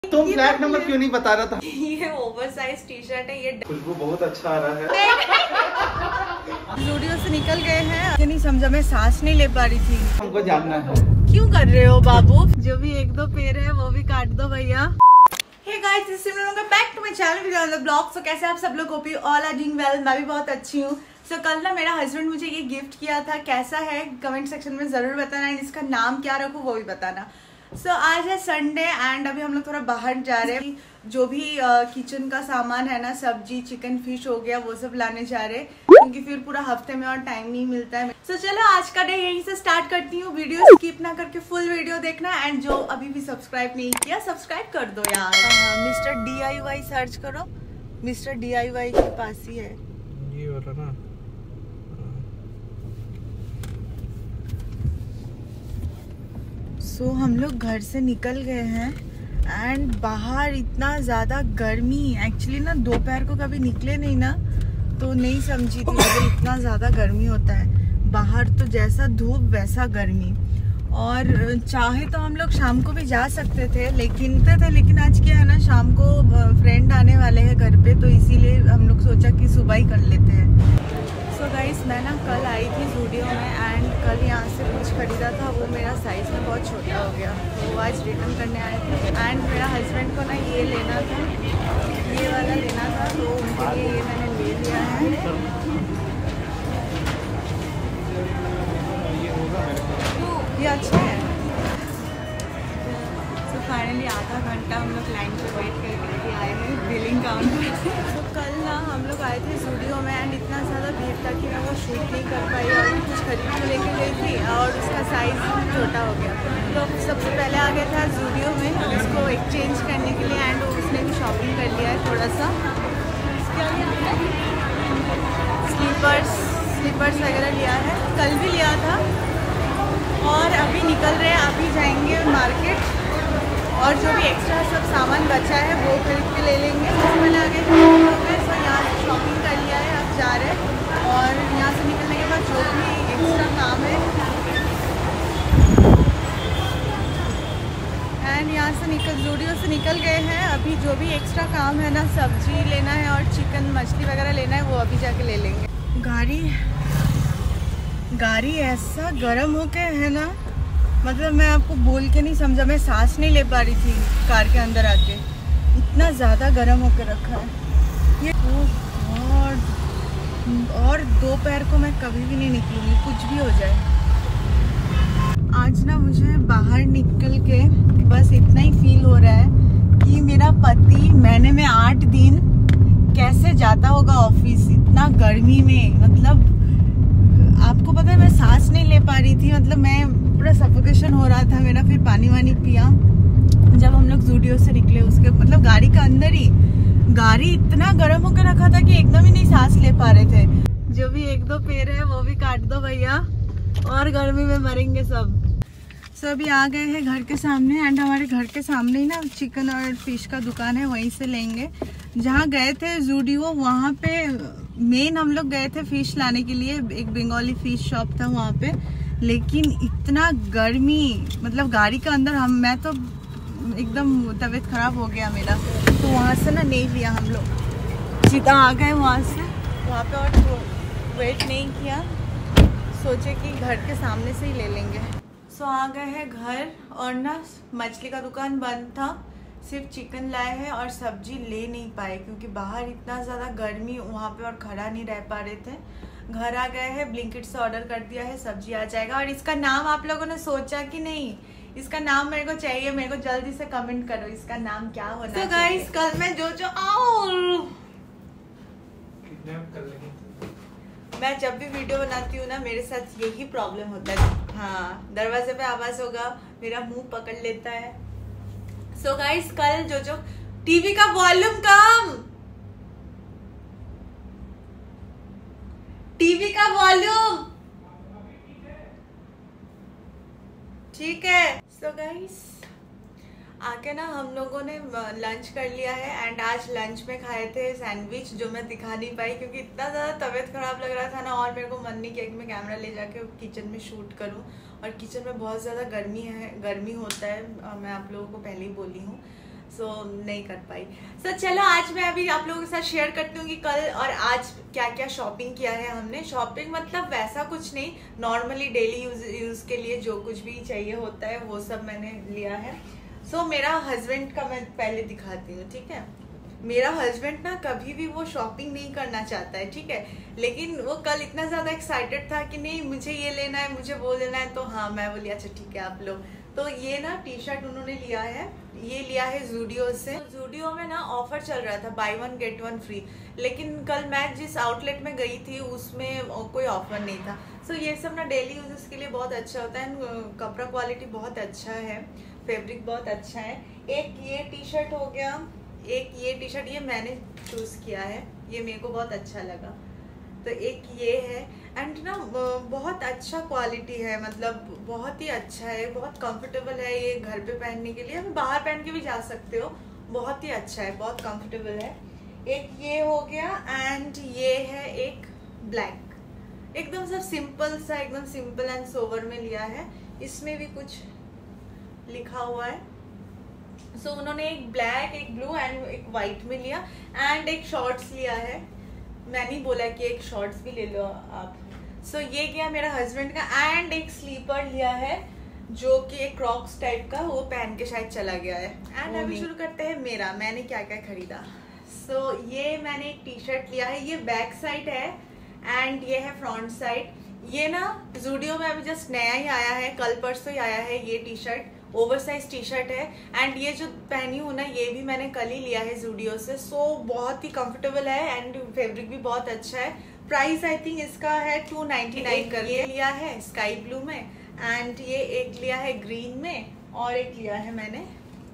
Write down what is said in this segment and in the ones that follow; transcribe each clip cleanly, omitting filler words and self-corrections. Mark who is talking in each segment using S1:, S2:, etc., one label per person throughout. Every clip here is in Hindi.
S1: तुम फ्लैट नंबर क्यों नहीं बता रहा था?
S2: ये ओवरसाइज टी शर्ट है, ये
S1: खुशबू बहुत अच्छा आ रहा है।
S2: स्टूडियो से निकल गए हैं, नहीं समझा, मैं सांस नहीं ले पा रही थी।
S1: हमको जानना है
S2: क्यों कर रहे हो बाबू? जो भी एक दो पेड़ है वो भी काट दो भैया। Hey guys, this is Simran, back to my channel video on the blog. So कैसे आप सब लोग? Hope you all are doing well. मैं भी बहुत अच्छी हूँ। सो कल ना मेरा हस्बैंड मुझे ये गिफ्ट किया था, कैसा है कमेंट सेक्शन में जरूर बताना, एंड इसका नाम क्या रखूँ वो भी बताना। सो आज है संडे एंड अभी हम लोग थोड़ा बाहर जा रहे हैं। जो भी किचन का सामान है ना, सब्जी चिकन फिश हो गया, वो सब लाने जा रहे हैं, क्योंकि फिर पूरा हफ्ते में और टाइम नहीं मिलता है। सो चलो आज का डे यहीं से स्टार्ट करती हूँ। वीडियो स्किप ना करके फुल वीडियो देखना, एंड जो अभी भी सब्सक्राइब नहीं किया सब्सक्राइब कर दो यार। मिस्टर DIY सर्च करो, मिस्टर DIY के पास ही है ये वाला ना। सो हम लोग घर से निकल गए हैं एंड बाहर इतना ज़्यादा गर्मी, एक्चुअली ना दोपहर को कभी निकले नहीं ना तो नहीं समझी थी मतलब इतना ज़्यादा गर्मी होता है बाहर। तो जैसा धूप वैसा गर्मी, और चाहे तो हम लोग शाम को भी जा सकते थे लेकिन आज क्या है ना, शाम को फ्रेंड आने वाले हैं घर पे, तो इसीलिए हम लोग सोचा कि सुबह ही कर लेते हैं। सो गाइस, मैं ना कल आई थी स्टूडियो में एंड कल यहाँ से कुछ खरीदा था, वो मेरा साइज़ में बहुत छोटा हो गया, तो आज रिटर्न करने आए थे। एंड मेरा हस्बैंड को ना ये लेना था, ये वाला लेना था, तो उनके लिए ये मैंने ले लिया है। ये अच्छा है। तो फाइनली आधा घंटा हम लोग लाइन पे वेट करके आए हैं बिलिंग काउंटर। तो कल ना हम लोग आए थे स्टूडियो में एंड इतना ज़्यादा भीड़ था कि मैं वो शूट नहीं कर पाई, और कुछ खरीद के लेके गई थी और उसका साइज़ छोटा हो गया। तो सबसे पहले आ गया था स्टूडियो में उसको एक्सचेंज करने के लिए, एंड उसने भी शॉपिंग कर लिया है थोड़ा सा। स्लीपर्स वगैरह लिया है, कल भी लिया था। और अभी निकल रहे हैं, अभी जाएंगे मार्केट और जो भी एक्स्ट्रा सब सामान बचा है वो खरीद के ले लेंगे। मैंने आगे तो यहाँ से शॉपिंग कर लिया है, अब जा रहे हैं। और यहाँ से निकलने के बाद जो भी एक्स्ट्रा काम है एंड यहाँ से स्टूडियो से निकल गए हैं। अभी जो भी एक्स्ट्रा काम है ना, सब्जी लेना है और चिकन मछली वगैरह लेना है, वो अभी जाके ले लेंगे। गाड़ी ऐसा गर्म हो के है ना, मतलब मैं आपको बोल के नहीं समझा, मैं सांस नहीं ले पा रही थी कार के अंदर आके, इतना ज़्यादा गर्म होके रखा है ये। और दोपहर को मैं कभी भी नहीं निकलूंगी, कुछ भी हो जाए। आज ना मुझे बाहर निकल के बस इतना ही फील हो रहा है कि मेरा पति महीने में 8 दिन कैसे जाता होगा ऑफिस इतना गर्मी में। मतलब आपको पता है मैं सांस नहीं ले पा रही थी, मतलब मैं पूरा सफोकेशन हो रहा था मेरा। फिर पानी वानी पिया जब हम लोग स्टूडियो से निकले, उसके मतलब गाड़ी का अंदर ही गाड़ी इतना गर्म होकर रखा था कि एकदम ही नहीं सांस ले पा रहे थे। जो भी एक दो पेड़ है वो भी काट दो भैया, और गर्मी में मरेंगे सब। सो अभी आ गए हैं घर के सामने, एंड हमारे घर के सामने ही ना चिकन और फिश का दुकान है, वहीं से लेंगे। जहाँ गए थे स्टूडियो, वहाँ पे मेन हम लोग गए थे फिश लाने के लिए, एक बंगाली फिश शॉप था वहाँ पे। लेकिन इतना गर्मी, मतलब गाड़ी का अंदर मैं तो एकदम तबीयत खराब हो गया मेरा, तो वहाँ से ना नहीं लिया हम लोग, सीधा आ गए वहाँ से। वहाँ पे और वेट नहीं किया, सोचे कि घर के सामने से ही ले लेंगे। सो आ गए हैं घर, और ना मछली का दुकान बंद था, सिर्फ चिकन लाए हैं और सब्जी ले नहीं पाए क्योंकि बाहर इतना ज़्यादा गर्मी वहाँ पे और खड़ा नहीं रह पा रहे थे। घर आ गए हैं, ब्लिंकिट से ऑर्डर कर दिया है, सब्जी आ जाएगा। और इसका नाम आप लोगों ने सोचा कि नहीं? इसका नाम मेरे को चाहिए, मेरे को जल्दी से कमेंट करो इसका नाम क्या होना चाहिए। तो गाइस, कल मैं जो मैं जब भी वीडियो बनाती हूँ ना, मेरे साथ यही प्रॉब्लम होता है। हाँ, दरवाजे पे आवाज होगा, मेरा मुंह पकड़ लेता है। सो गाइस, कल जो टीवी का वॉल्यूम कम, टीवी का वॉल्यूम ठीक है। सो गाइस, आके ना हम लोगों ने लंच कर लिया है, एंड आज लंच में खाए थे सैंडविच, जो मैं दिखा नहीं पाई क्योंकि इतना ज़्यादा तबीयत खराब लग रहा था ना, और मेरे को मन नहीं किया कि मैं कैमरा ले जाके किचन में शूट करूं। और किचन में बहुत ज़्यादा गर्मी होता है, मैं आप लोगों को पहले ही बोली हूँ। सो नहीं कर पाई। सो चलो आज मैं अभी आप लोगों के साथ शेयर करती हूँ कि कल और आज क्या क्या शॉपिंग किया है हमने। शॉपिंग मतलब वैसा कुछ नहीं, नॉर्मली डेली यूज के लिए जो कुछ भी चाहिए होता है वो सब मैंने लिया है। सो मेरा हस्बैंड का मैं पहले दिखाती हूँ, ठीक है। मेरा हस्बैंड ना कभी भी वो शॉपिंग नहीं करना चाहता है, ठीक है, लेकिन वो कल इतना ज्यादा एक्साइटेड था कि नहीं मुझे ये लेना है, मुझे वो लेना है, तो हाँ मैं बोली अच्छा ठीक है आप लो। तो ये ना टी शर्ट उन्होंने लिया है, ये लिया है जूडियो से। तो जूडियो में ना ऑफर चल रहा था buy one get one free, लेकिन कल मैं जिस आउटलेट में गई थी उसमें कोई ऑफर नहीं था। सो ये सब ना डेली यूजेस के लिए बहुत अच्छा होता है, कपड़ा क्वालिटी बहुत अच्छा है, फैब्रिक बहुत अच्छा है। एक ये टी शर्ट हो गया, एक ये टी शर्ट, ये मैंने चूज किया है, ये मेरे को बहुत अच्छा लगा। तो एक ये है, एंड ना बहुत अच्छा क्वालिटी है, मतलब बहुत ही अच्छा है, बहुत कंफर्टेबल है, ये घर पे पहनने के लिए, आप बाहर पहन के भी जा सकते हो, बहुत ही अच्छा है, बहुत कंफर्टेबल है। एक ये हो गया, एंड ये है एक ब्लैक, एकदम सा सिंपल सा, एकदम सिंपल एंड सोवर में लिया है, इसमें भी कुछ लिखा हुआ है। सो उन्होंने एक ब्लैक, एक ब्लू एंड एक वाइट में लिया, एंड एक शॉर्ट्स लिया है। मैंने बोला कि एक शॉर्ट्स भी ले लो आप। सो ये क्या मेरा हस्बैंड का, एंड एक स्लीपर लिया है जो कि एक क्रॉक्स टाइप का, वो पहन के शायद चला गया है। एंड अभी शुरू करते हैं मेरा, मैंने क्या क्या खरीदा। सो ये मैंने एक टी शर्ट लिया है, ये बैक साइड है एंड ये है फ्रंट साइड। ये ना जूडियो में अभी जस्ट नया ही आया है, कल परसों ही आया है ये T shirt, oversize T shirt है। एंड ये जो पहनी हूँ ना ये भी मैंने कल ही लिया है जूडियो से। सो बहुत ही कंफर्टेबल है एंड फैब्रिक भी बहुत अच्छा है। प्राइस आई थिंक इसका है 299 कर। ये लिया है स्काई ब्लू में, एंड ये एक लिया है ग्रीन में, और एक लिया है मैंने,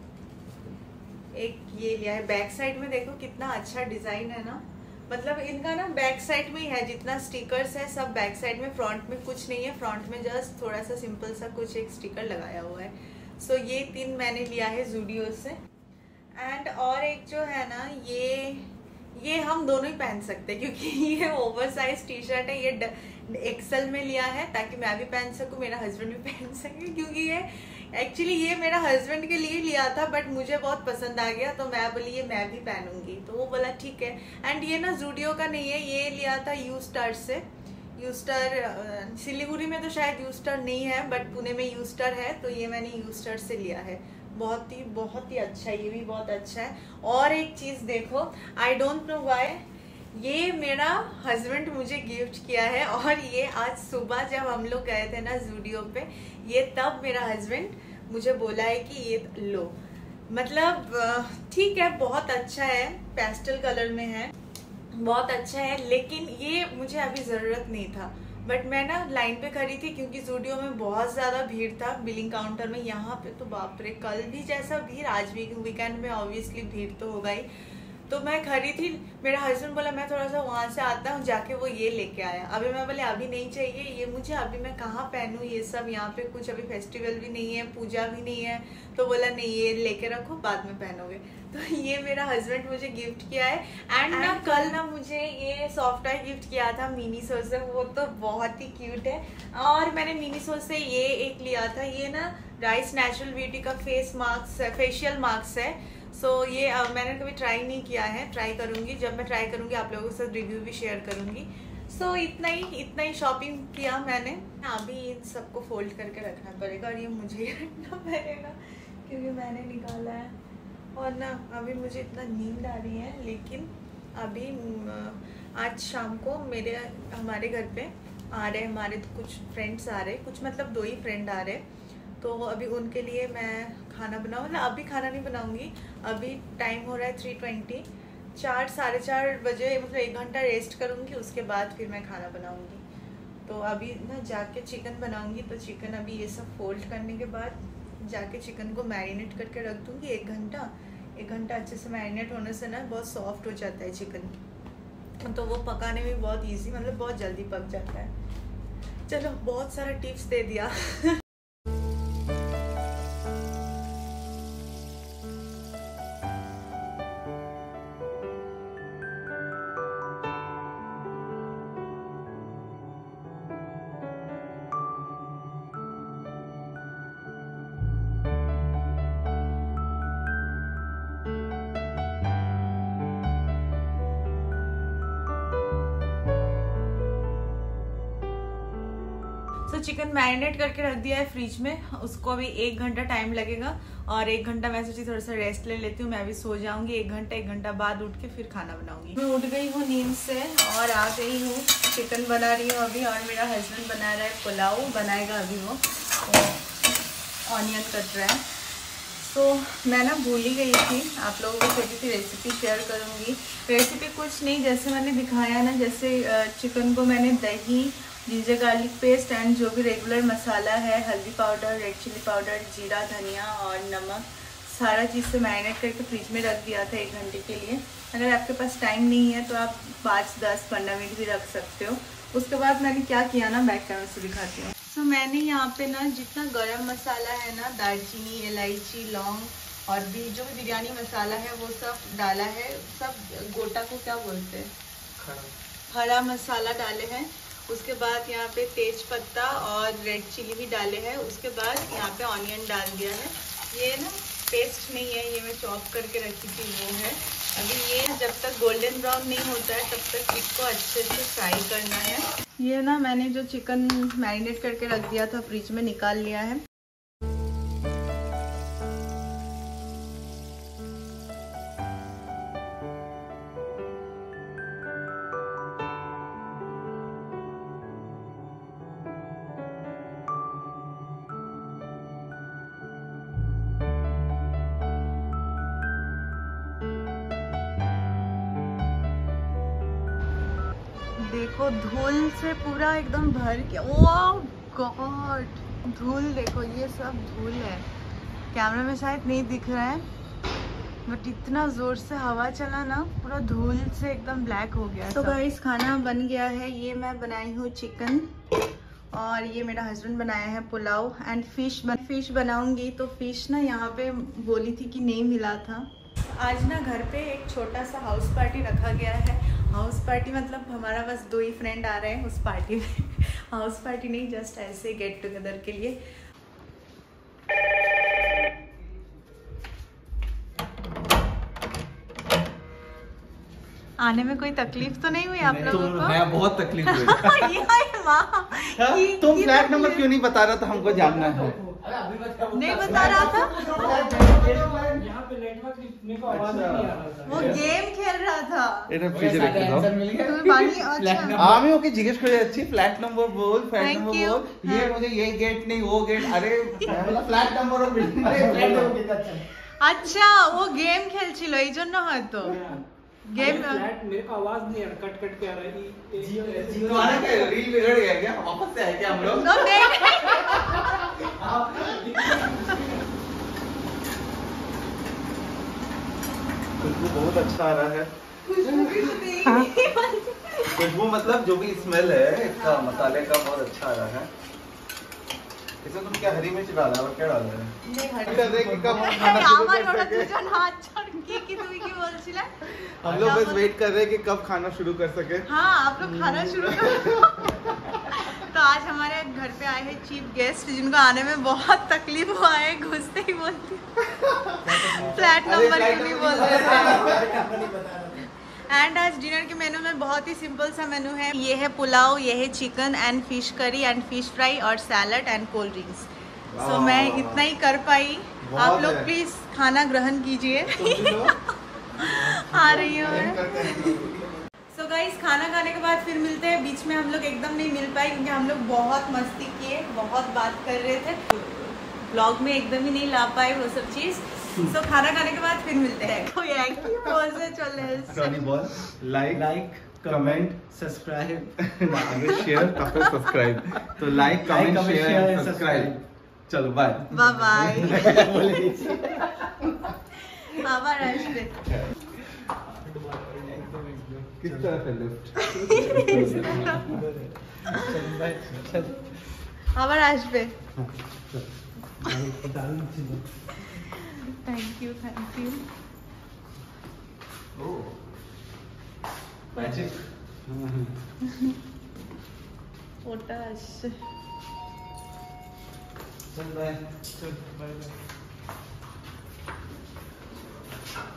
S2: एक ये लिया है। बैक साइड में देखो कितना अच्छा डिजाइन है ना, मतलब इनका ना बैक साइड में ही है, जितना स्टिकर्स है सब बैक साइड में, फ्रंट में कुछ नहीं है। फ्रंट में जस्ट थोड़ा सा सिंपल सा कुछ एक स्टिकर लगाया हुआ है। सो ये 3 मैंने लिया है जूडियो से। एंड और एक जो है ना ये हम दोनों ही पहन सकते हैं, क्योंकि ये ओवरसाइज टी शर्ट है, ये एक्सेल में लिया है ताकि मैं भी पहन सकूं, मेरा हस्बैंड भी पहन सके, क्योंकि ये एक्चुअली ये मेरा हस्बैंड के लिए लिया था बट मुझे बहुत पसंद आ गया, तो मैं बोली ये मैं भी पहनूंगी, तो वो बोला ठीक है। एंड ये ना जूडियो का नहीं है, ये लिया था यू स्टार से। यू स्टार सिलीगुड़ी में तो शायद यू स्टार नहीं है, बट पुणे में यू स्टार है, तो ये मैंने यू स्टार से लिया है। बहुत ही अच्छा है, ये भी बहुत अच्छा है। और एक चीज देखो, आई डोंट नो व्हाई ये मेरा हस्बैंड मुझे गिफ्ट किया है, और ये आज सुबह जब हम लोग गए थे ना जूडियो पे, ये तब मेरा हस्बैंड मुझे बोला है कि ये लो। मतलब ठीक है, बहुत अच्छा है, पेस्टल कलर में है, बहुत अच्छा है, लेकिन ये मुझे अभी जरूरत नहीं था। बट मैं ना लाइन पे खड़ी थी क्योंकि जूडियो में बहुत ज्यादा भीड़ था बिलिंग काउंटर में। यहाँ पे तो बाप रे, कल भी जैसा भीड़, आज भी वीकेंड में ऑब्वियसली भीड़ तो होगा ही। तो मैं खड़ी थी, मेरा हस्बैंड बोला मैं थोड़ा सा वहां से आता हूँ, जाके वो ये लेके आया। अभी मैं बोले अभी नहीं चाहिए ये मुझे, अभी मैं कहाँ पहनूं ये सब, यहाँ पे कुछ अभी फेस्टिवल भी नहीं है, पूजा भी नहीं है, तो बोला नहीं ये लेके रखो बाद में पहनोगे। तो ये मेरा हस्बैंड मुझे गिफ्ट किया है। एंड ना कल ना मुझे ये सॉफ्ट टॉय गिफ्ट किया था मिनीसो से, वो तो बहुत ही क्यूट है। और मैंने मिनीसो से ये एक लिया था, ये ना राइस नेचुरल ब्यूटी का फेशियल मास्क है। सो ये मैंने कभी ट्राई नहीं किया है, ट्राई करूंगी, जब मैं ट्राई करूंगी आप लोगों के साथ रिव्यू भी शेयर करूंगी। सो इतना ही शॉपिंग किया मैंने। अभी इन सबको फोल्ड करके रखना पड़ेगा, और ये मुझे ही रखना पड़ेगा क्योंकि मैंने निकाला है। और ना अभी मुझे इतना नींद आ रही है, लेकिन अभी आज शाम को हमारे घर पे आ रहे, हमारे कुछ फ्रेंड्स आ रहे, कुछ मतलब 2 ही फ्रेंड आ रहे, तो अभी उनके लिए मैं खाना बनाऊँ। मतलब अभी खाना नहीं बनाऊंगी, अभी टाइम हो रहा है 3:20, 4 साढ़े 4 बजे, मतलब 1 घंटा रेस्ट करूँगी, उसके बाद फिर मैं खाना बनाऊँगी। तो अभी ना जाके चिकन बनाऊँगी, तो चिकन अभी ये सब फोल्ड करने के बाद जाके चिकन को मैरिनेट करके रख दूँगी 1 घंटा। 1 घंटा अच्छे से मैरिनेट होने से ना बहुत सॉफ्ट हो जाता है चिकन, तो वो पकाने में बहुत ईजी, मतलब बहुत जल्दी पक जाता है। चलो बहुत सारा टिप्स दे दिया। चिकन मैरिनेट करके रख दिया है फ्रिज में, उसको अभी 1 घंटा टाइम लगेगा और 1 घंटा मैं सोची थोड़ा सा रेस्ट ले लेती हूँ, मैं भी सो जाऊंगी। 1 घंटा बाद उठ के फिर खाना बनाऊंगी। मैं उठ गई हूँ नींद से और आ गई हूँ, चिकन बना रही हूँ अभी और मेरा हस्बैंड बना रहा है पुलाव, बनाएगा अभी वो ऑनियन कट रहा है। तो मैं ना भूल ही गई थी, आप लोगों को छोटी सी रेसिपी शेयर करूँगी। रेसिपी कुछ नहीं, जैसे मैंने दिखाया ना, जैसे चिकन को मैंने दही, जिंजर गार्लिक पेस्ट एंड जो भी रेगुलर मसाला है, हल्दी पाउडर, रेड चिली पाउडर, जीरा, धनिया और नमक, सारा चीज़ से मैरिनेट करके फ्रिज में रख दिया था 1 घंटे के लिए। अगर आपके पास टाइम नहीं है तो आप 5, 10, 15 मिनट भी रख सकते हो। उसके बाद मैंने क्या किया ना, बैक कैमरा से दिखाती हूँ। तो मैंने यहाँ पे ना जितना गरम मसाला है ना, दालचीनी, इलायची, लौंग और भी जो भी बिरयानी मसाला है वो सब डाला है। सब गोटा को क्या बोलते हैं, खड़ा मसाला डाले हैं। उसके बाद यहाँ पे तेज पत्ता और रेड चिली भी डाले हैं। उसके बाद यहाँ पे ऑनियन डाल दिया है। ये ना पेस्ट नहीं है, ये मैं चॉप करके रखी थी वो है। अभी ये जब तक गोल्डन ब्राउन नहीं होता है तब तक इसको अच्छे से फ्राई करना है। ये ना मैंने जो चिकन मैरिनेट करके रख दिया था फ्रिज में निकाल लिया है। देखो धूल से पूरा एकदम भर के, ओह गॉड, धूल देखो, ये सब धूल है। कैमरा में शायद नहीं दिख रहा है बट इतना जोर से हवा चला ना, पूरा धूल से एकदम ब्लैक हो गया। तो गाइस खाना बन गया है। ये मैं बनाई हूँ चिकन और ये मेरा हस्बैंड बनाया है पुलाव एंड फिश बनाऊंगी। तो फिश ना यहाँ पे बोली थी कि नहीं मिला था। आज ना घर पे एक छोटा सा हाउस पार्टी रखा गया है। हाउस पार्टी मतलब हमारा बस 2 ही फ्रेंड आ रहे हैं उस पार्टी में। हाउस पार्टी नहीं, जस्ट ऐसे गेट टुगेदर के लिए। आने में कोई तकलीफ तो नहीं हुई आप लोगों को?
S1: मैं बहुत तकलीफ हुई। तुम फ्लैट नंबर क्यों नहीं बता रहा था, हमको जानना है।
S2: नहीं बता रहा था,
S3: यहाँ पे नेटवर्क मेरे को आवाज नहीं आ रहा था।
S2: वो गेम खेल रहा था।
S1: আমি ওকে জিজ্ঞেস করে যাচ্ছি ফ্ল্যাট নম্বর বল, ফ্ল্যাট নম্বর বল, ये मुझे ये गेट नहीं वो गेट, अरे मैं बोला फ्लैट नंबर और बिल्डिंग।
S2: अच्छा वो गेम খেলছিল এই জন্য হয়তো गेम।
S3: फ्लैट मेरे को आवाज नहीं आ रहा, कट कट के आ रहा है।
S1: तुम्हारा क्या रील बिगड़ गया क्या, वापस से आए क्या हम लोग? खुशबू बहुत अच्छा आ रहा है। खुशबू मतलब जो भी स्मेल है इसका, मसाले का बहुत अच्छा आ रहा है। इसमें तुम क्या हरी मिर्च डाला और क्या डाला है? हम लोग बस वेट कर रहे हैं कि कब खाना शुरू कर सके।
S2: हाँ आप लोग खाना शुरू कर। तो आज हमारे घर पे आए हैं चीफ गेस्ट, जिनको आने में बहुत तकलीफ हुआ है, घुसते ही बोलती फ्लैट नंबर क्यों नहीं बोल रहे। एंड आज डिनर के मेनू में बहुत ही सिंपल सा मेनू है। ये है पुलाव, ये है chicken and fish curry and fish fry और salad and cold drinks. So मैं इतना ही कर पाई, आप लोग प्लीज खाना ग्रहण कीजिए। आ रही हूँ मैं। सो गाइस खाना खाने के बाद फिर मिलते हैं। बीच में हम लोग एकदम नहीं मिल पाए क्योंकि हम लोग बहुत मस्ती किए, बहुत बात कर रहे थे, ब्लॉग में एकदम ही नहीं ला पाए वो सब चीज। सो खाना खाने के बाद फिर मिलते हैं। कोई एक्टिव पोज से चले,
S1: सॉरी बोल, लाइक कमेंट
S3: सब्सक्राइब,
S1: आगे शेयर फिर सब्सक्राइब। तो लाइक कमेंट शेयर सब्सक्राइब। चलो बाय
S2: बाय आभार अर्शप्रीत।
S1: किस तरह से लिफ्ट?
S2: आभार Arshpreet. Thank you thank you.
S1: Magic
S2: potash.
S1: चल बाय।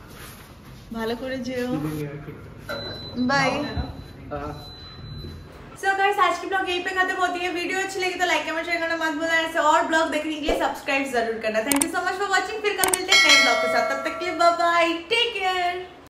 S2: ভালো করে যেও, বাই। सो गाइस आज की ब्लॉग यहीं पे खत्म होती है। वीडियो अच्छी लगी तो लाइक कमेंट शेयर करना मत भूलना। ऐसे और ब्लॉग देखने के लिए सब्सक्राइब जरूर करना। Thank you so much for watching. फिर कल मिलते हैं नए ब्लॉग के साथ, तब तक के लिए बाय बाय, टेक केयर।